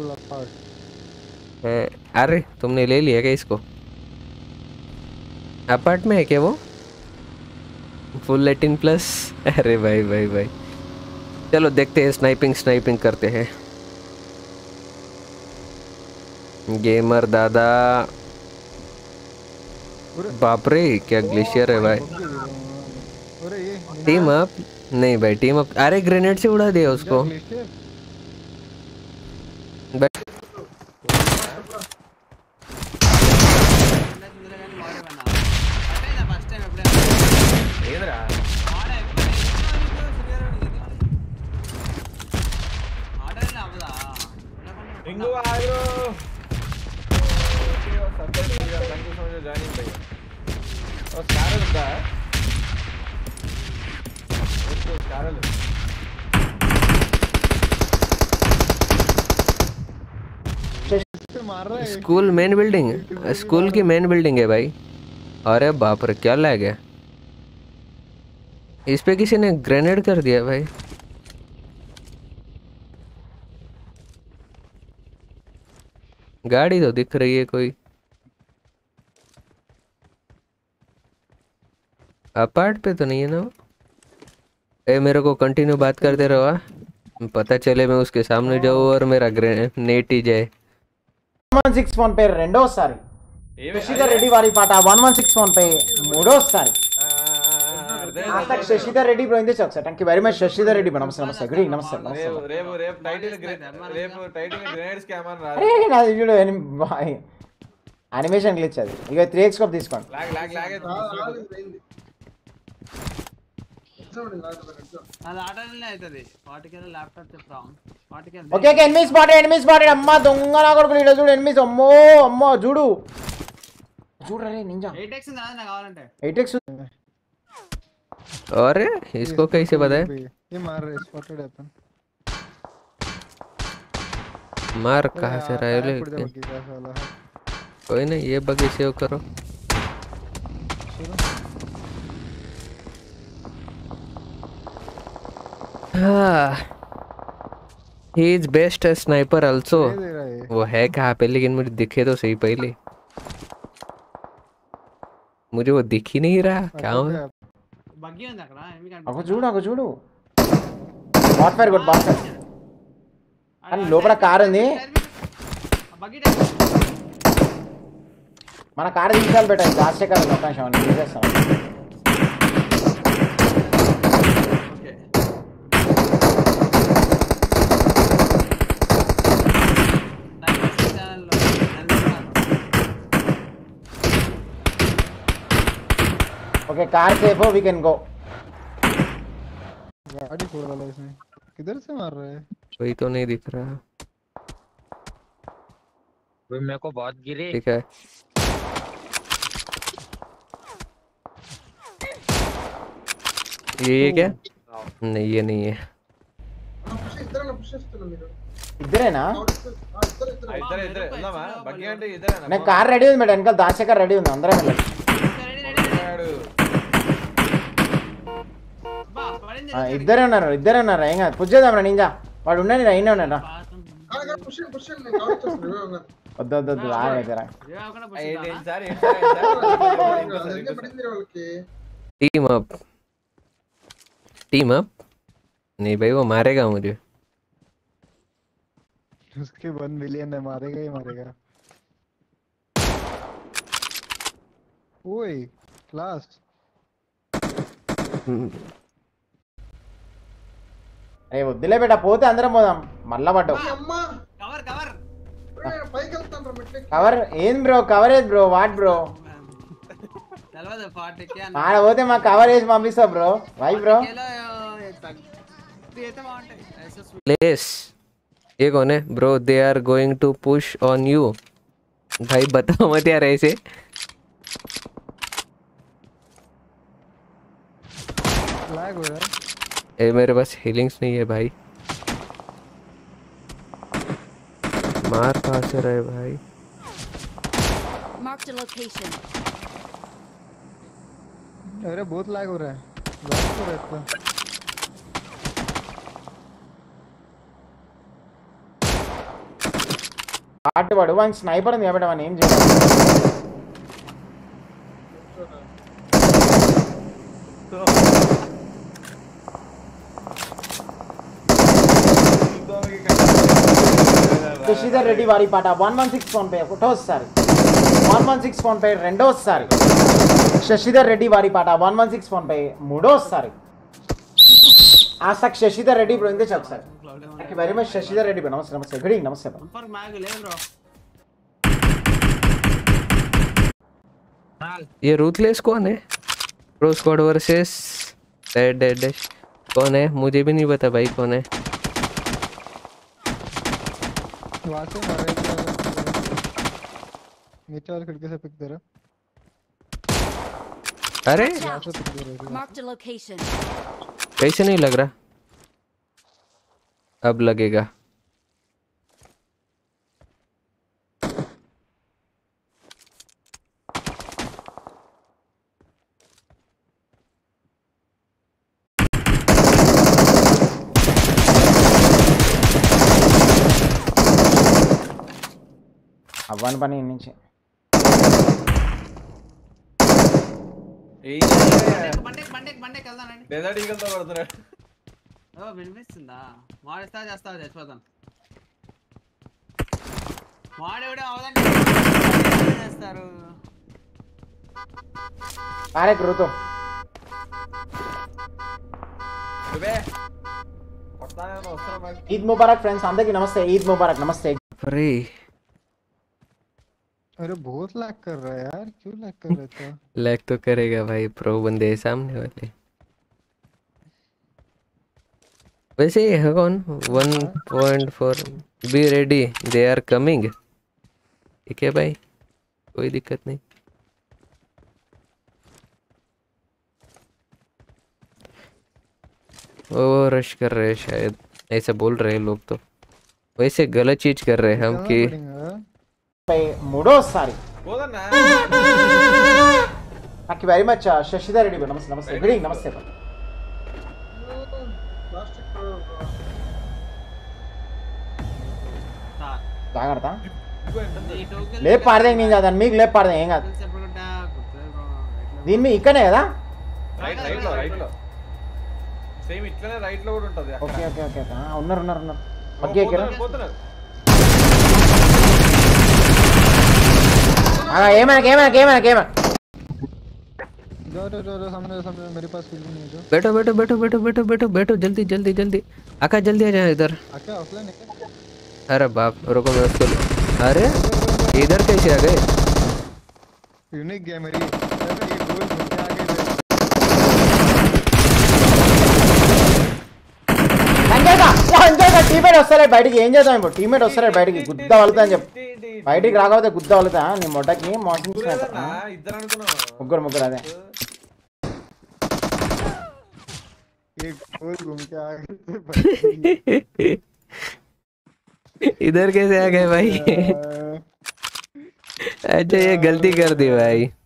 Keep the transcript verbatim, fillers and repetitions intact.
है। अरे तुमने ले लिया क्या इसको? अपार्ट में है क्या वो? Full eighteen plus? अरे भाई भाई भाई, चलो देखते हैं, स्नाइपिंग स्नाइपिंग करते हैं। गेमर दादा, बाप रे क्या ग्लेशियर है भाई। टीम अप नहीं भाई, टीम अप। अरे ग्रेनेड से उड़ा दिया उसको। स्कूल मेन बिल्डिंग, स्कूल की मेन बिल्डिंग है भाई। अरे बाप रे क्या लैग है। इस पे किसी ने ग्रेनेड कर दिया भाई। गाड़ी तो दिख रही है कोई। अपार्ट पे तो नहीं है ना? ए मेरे को कंटिन्यू बात करते रहो, हाँ? पता चले मैं उसके सामने जाऊँ और मेरा ग्रेनेड ही जाए। వన్ సిక్స్ వన్ పే రెండోసారి శశిధర్ రెడ్డి వారి పాట వన్ వన్ సిక్స్ వన్ పే మూడోసారి ఆతక్ శశిధర్ రెడ్డి బ్రో ఇందే చొక్సా thank you very much Shashidhar Reddy bro నమస్తే నమస్తే గుడ్ నమస్తే నమస్తే రేపు రేపు టైటిల్ రేపు టైటిల్ గ్రెనేడ్ స్కామర్ రా అరే నాది వీడియో యానిమేషన్ గ్లిచ్ అది ఇక త్రీ ఎక్స్ స్కోప్ తీసుకోండి లాగ్ లాగ్ లాగ్ అది ఆటనే అవుతది వాటికేదో ల్యాప్టాప్ చెప్తాం వాటికే okay okay enemy spotted enemy spotted అమ్మ దొంగ నా కొడుకు ఇడ చూడు ఎనిమీస్ అమ్మో అమ్మో చూడు చూడు రే నింజా ఎయిట్ ఎక్స్ ఉంది నాకు కావాలంటే ఎయిట్ एक्स अरे इसको कैसे पता है? ये मार रहे स्पॉटेड है अपन। मार कहाँ से रहा है? कोई नहीं, ये बगी सेव करो। He is best sniper also. वो है कहाँ पे, लेकिन मुझे दिखे तो सही पहले। मुझे वो दिख ही नहीं रहा क्या है। బగ్గి ఉంది అక్కడ ఎనిమి కనిపి అగో చూడు అగో చూడు bot fire good bot fire అని లోపల కార్ ఉంది బగ్గి టైప్ మన కార్ తీసాలి బెట లాస్ట్ కార్ ఒక నిమిషం అని తీసేస్తాం ओके कार सेफ हो वी कैन गो गाड़ी फोड़ डाला इसने किधर से मार रहा है कोई तो नहीं दिख रहा भाई मेरे को बहुत गिरे ठीक है ये क्या नहीं ये नहीं है ఇద్దరేనా ఇద్దరే ఇద్దరే ఉందామా బగ్గి అంటే ఇద్దరేనా నేను కార్ రెడీ ఉంది మేడం వెనకాల దాశకర్ రెడీ ఉంది అందరం వెళ్ళండి ఇద్దరే ఉన్నారు ఇద్దరే ఉన్నారు ఏం కాదు పుష్ చేద్దాం రా నింజా వాడు ఉన్నాడు రా అయినా ఉన్నాడు వద్దు వద్దు వద్దు ఆగరా टीम अप टीम अप नहीं भाई वो मारेगा मुझे उसके वन मिलियन है मारेगा ही मारेगा ओए क्लास అరే వద్దులే బేట పోతే అందరం పోదాం మళ్ళా పడ్డావు కవర్ కవర్ కవర్ ఏం బ్రో కవర్ ఏది బ్రో వాట్ బ్రో తెలవదు ఫార్టీ కే ఆడ పోతే మా కవర్ వేసి పంపిస్తా బ్రో వై బ్రో प्लेस ये कौन है bro? They are going to push on you. भाई बताओ मत यार ऐसे। लैग हो रहा है ए मेरे पास हीलिंग्स नहीं है भाई। मार कहाँ से रहे भाई? Marked a location. अरे बहुत लैग हो रहा है लैग हो रहा है బాట్ వాడు వాడిని స్నైపర్ ఉంది కాబట్టి వాడిని ఏం చేయాలి. శశిధర్ రెడ్డి వారి పాట one one six PhonePe ఒకటోసారి, one one six PhonePe రెండోసారి, శశిధర్ రెడ్డి వారి పాట one one six PhonePe మూడోసారి. ఆసక్ శశిధర్ రెడ్డి ఇప్పుడు ఇంతే ఒకసారి. Thank you very much Shashidhar Reddy bro. నమస్తే నమస్తే గుడ్ ఈవినింగ్ నమస్తే బ్రో. ऊपर मैग ले ब्रो. ये रूथलेस कौन है? Pro squad versus dead dead dead कौन है? मुझे भी नहीं पता भाई कौन है. वहां से मारे नीचे वाले खिड़की से पिक दे रहा. अरे यहाँ से पिक दे रहा. Marked a location. कैसे नहीं लग रहा? अब लगेगा. అవ్వని పని నుంచి బండే బండే బండే వెళ్దానండి. డెజర్ట్ ఈగల్ తో కొడుతున్నాడు. ఓ వినిపిస్తుందా? మాడిస్తా చేస్తా చచ్చిపోతాను. మాడేవిడే అవదండి చేస్తారు. అరే కృతో బే కొడతానే వస్తాను మరి. ఈద్ ముబారక్ ఫ్రెండ్స్ అందరికీ నమస్తే. ఈద్ ముబారక్ నమస్తే. अरे अरे बहुत लैग कर रहा है यार, क्यों लैग कर रहा था? लैग तो करेगा भाई, प्रो बंदे हैं सामने वाले. वैसे ये है कौन? One point four be ready, they are coming. ठीक है भाई, कोई दिक्कत नहीं. वो रश कर रहे हैं शायद, ऐसा बोल रहे हैं लोग. तो वैसे गलत चीज कर रहे हैं हम कि పై మూడోసారి. పోదన్నా. Thank you very much Shashidhar Reddy bro. నమస్తే నమస్తే గుడ్ ఈవినింగ్ నమస్తే బ్రో. జాగ్రత్త లేపు పాడదే నేను కాదు మీకు లేపు పాడదే ఏం కాదు. దీని మీద ఇక్కడనే కదా. రైట్ రైట్ లో రైట్ లో సేమ్ ఇట్లనే రైట్ లో కూడా ఉంటది. Okay okay okay okay. ఆ, ఉన్నారు ఉన్నారు ఉన్నారు. మగ్గే ఎక్కారా? పోతున్నారు. ఏమైనా ఏమైనా ఏమైనా ఏమైనా जाओ जाओ जाओ सामने सामने मेरे पास किल नहीं है जो. बैठो बैठो बैठो बैठो बैठो बैठो बैठो जल्दी जल्दी जल्दी. आका जल्दी आ जाए इधर. आके ऑफलाइन है. अरे बाप, रुको मैं उसको. अरे इधर कैसे आ गए? यूनिक गेम है ये. ये गोल घूम के आगे दे. అంజేగా అంజేగా టీమేట్ వస్తారే బయటికి. ఏం చేద్దాం ఇప్పుడు? టీమేట్ వస్తారే బయటికి గుద్ద వలుతా అని చెప్పు. బయటికి రాకపోతే గుద్ద వలుతా నీ మొట్టకి మోసం పోదన్నా, ఇద్దరు అనుకున్నావు. ముగ్గురు ముగ్గురు అదే. ये गोल घूम के आगे. इधर कैसे आ गए भाई? अच्छा ये गलती कर दी भाई.